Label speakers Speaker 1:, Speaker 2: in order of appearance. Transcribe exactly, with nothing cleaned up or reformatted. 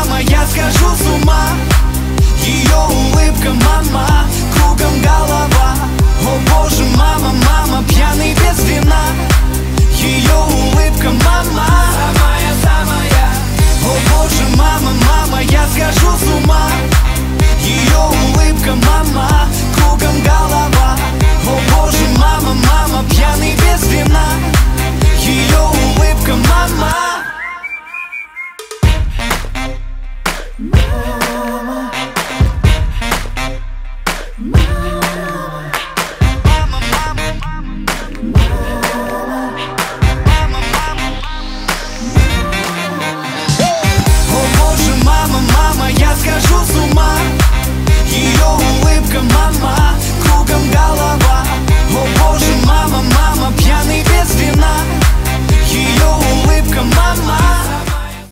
Speaker 1: мама, я схожу с ума. Ее улыбка, мама, кругом голова. О боже, мама, мама, пьяный без вина. Ее улыбка, мама, самая, самая. О боже, мама, мама, я схожу с ума. Ее улыбка, мама, кругом голова. О боже, мама, мама, пьяный без вина. Ее улыбка, мама. Я схожу с ума. Ее улыбка, мама, кругом голова. О боже, мама, мама, пьяный без вина. Ее улыбка, мама.